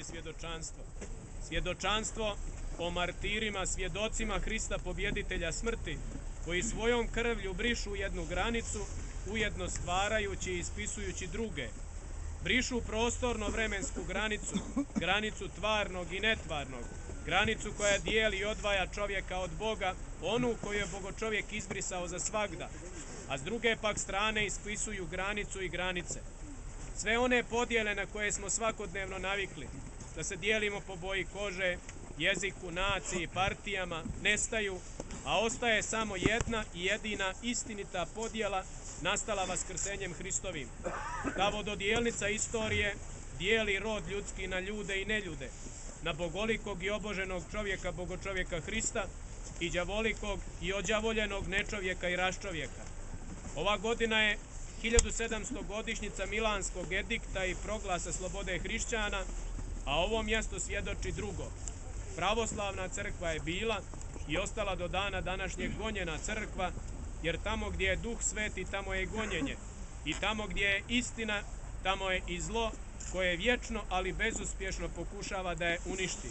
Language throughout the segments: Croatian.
je svjedočanstvo. Svjedočanstvo o martirima, svjedocima Hrista pobjeditelja smrti, koji svojom krvlju brišu jednu granicu, ujedno stvarajući i ispisujući druge. Brišu prostorno-vremensku granicu, granicu tvarnog i netvarnog, granicu koja dijeli i odvaja čovjeka od Boga, onu koju je Bogočovjek izbrisao za svagda, a s druge pak strane ispisuju granicu i granice. Sve one podjele na koje smo svakodnevno navikli, da se dijelimo po boji kože, jeziku, naciji, partijama, nestaju, a ostaje samo jedna i jedina istinita podjela nastala vaskrsenjem Hristovim. Ta vododijelnica istorije dijeli rod ljudski na ljude i neljude, na bogolikog i oboženog čovjeka, bogočovjeka Hrista, i đavolikog i ođavoljenog nečovjeka i raščovjeka. Ova godina je 1700. godišnjica Milanskog edikta i proglasa slobode hrišćana, a ovo mjesto svjedoči drugo. Pravoslavna crkva je bila i ostala do dana današnjeg gonjena crkva, jer tamo gdje je Duh Sveti, tamo je i gonjenje. I tamo gdje je istina, tamo je i zlo, koje vječno, ali bezuspješno pokušava da je uništi.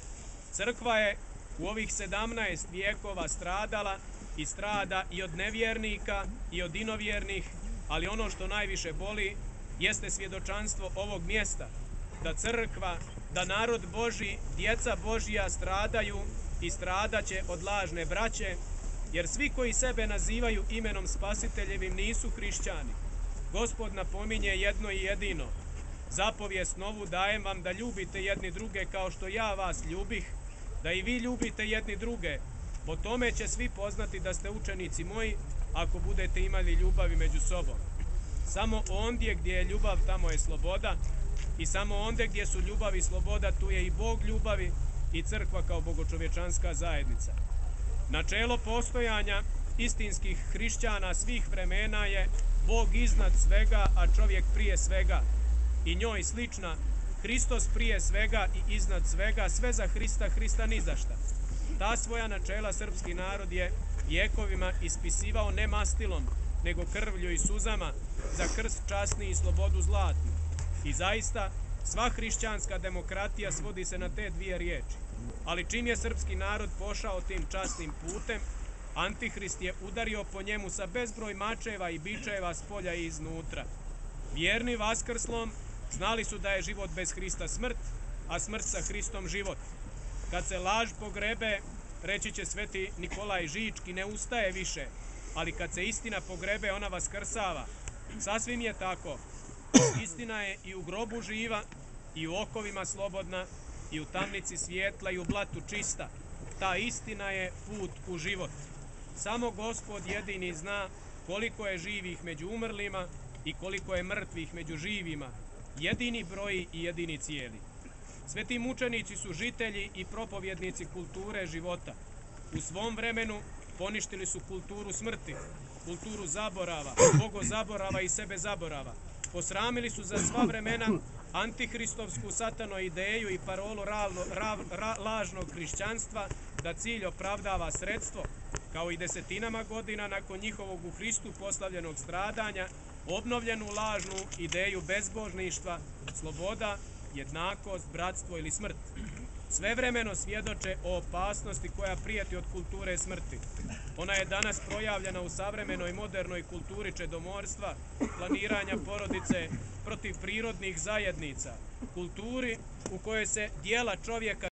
Crkva je u ovih 17 vijekova stradala i strada i od nevjernika i od inovjernih, ali ono što najviše boli jeste svjedočanstvo ovog mjesta, da crkva, da narod Božji, djeca Božja stradaju i stradaće od lažne braće, jer svi koji sebe nazivaju imenom Spasiteljevim nisu hrišćani. Gospod napominje jedno i jedino: zapovijest novu dajem vam da ljubite jedni druge kao što ja vas ljubih, da i vi ljubite jedni druge. Po tome će svi poznati da ste učenici moji, ako budete imali ljubavi među sobom. Samo ondje gdje je ljubav, tamo je sloboda, i samo ondje gdje su ljubav i sloboda, tu je i Bog ljubavi i crkva kao bogočovječanska zajednica. Načelo postojanja istinskih hrišćana svih vremena je Bog iznad svega, a čovjek prije svega. I njoj slična, Hristos prije svega i iznad svega, sve za Hrista, Hrista ni za šta. Ta svoja načela srpski narod je vjekovima ispisivao ne mastilom, nego krvlju i suzama, za krst časni i slobodu zlatnu. I zaista, sva hrišćanska demokratija svodi se na te dvije riječi. Ali čim je srpski narod pošao tim časnim putem, Antihrist je udario po njemu sa bezbroj mačeva i bičeva s polja i iznutra. Vjerni vaskrslom znali su da je život bez Hrista smrt, a smrt sa Hristom život. Kad se laž pogrebe, reći će sveti Nikolaj Žički, ne ustaje više, ali kad se istina pogrebe, ona vaskrsava. Sasvim je tako. Istina je i u grobu živa, i u okovima slobodna, i u tamnici svijetla, i u blatu čista. Ta istina je put u život. Samo Gospod jedini zna koliko je živih među umrlima i koliko je mrtvih među živima. Jedini broji i jedini cijeli. Sveti mučenici su žitelji i propovjednici kulture života. U svom vremenu poništili su kulturu smrti, kulturu zaborava, bogozaborava i sebe zaborava. Posramili su za sva vremena antihristovsku satano ideju i parolu lažnog hrišćanstva, da cilj opravdava sredstvo, kao i desetinama godina nakon njihovog u Hristu poslavljenog stradanja, obnovljenu lažnu ideju bezbožništva, sloboda, jednakost, bratstvo ili smrt. Svevremeno svjedoče o opasnosti koja prijeti od kulture smrti. Ona je danas projavljena u savremenoj modernoj kulturi čedomorstva, planiranja porodice, protiv prirodnih zajednica, kulturi u kojoj se dijela čovjeka